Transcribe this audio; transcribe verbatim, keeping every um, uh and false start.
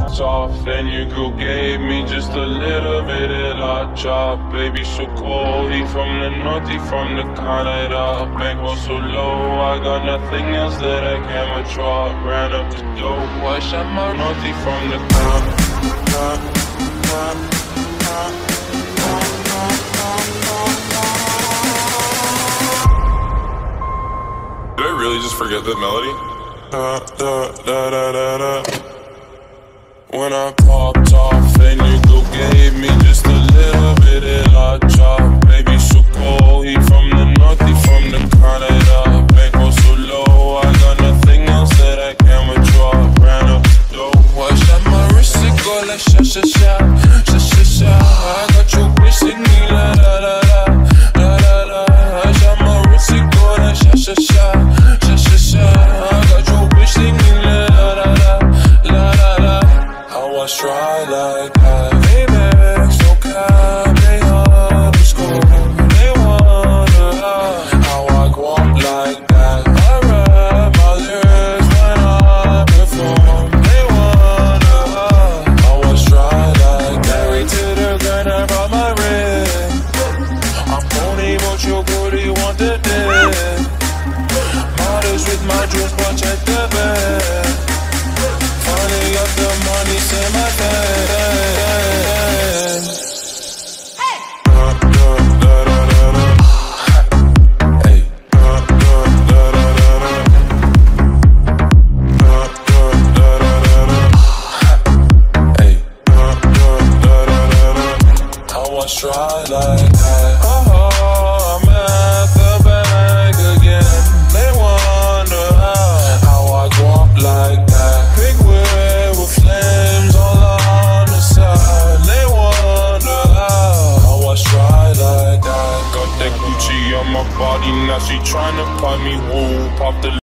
popped off, then your girl gave me just a little bit of la chop. Baby so cold, he from the north, he from the Canada. Bankroll so low, I got nothing else that I can withdraw. Ran up the dough, I shot my north, he from the Canada. Did I really just forget that melody? Da, da, da, da, da, da. When I popped off, and your girl gave me just a little bit of la chop. Baby so cold, he from the north, he from the Canada. Bankroll so low, I got nothing else that I can withdraw. Ran up the dough, I shot my wrist, it go like sha sha sha, sha sha sha. I got your bitch singing la la la la, la la la. I shot my wrist, it go like sha sha sha, sha sha sha. I got your bitch singing la la la la, la la la. How I try like that, baby, so calm, they underscore. They wonder how I go up like that. I rap my lyrics when I perform. They wonder how I try like that. Married to the girl, I brought my ring. I'm pony, but your booty want the dick. Models with my dress, but check the bag. Finally got the money, say my bad. Hey. Da, da, da, da, da, da. Hey. Da, da, da, da, da, da. Da, da, da, da, da, da. Hey. Da, da, da, da, da, da. I was try like that. Oh, I'm at the bank again. They wonder how, how I go up like that. Big wheel with flames all on the side. They wonder how, how I try like that. Got that Gucci on my body, now she tryna find me, woo. Pop the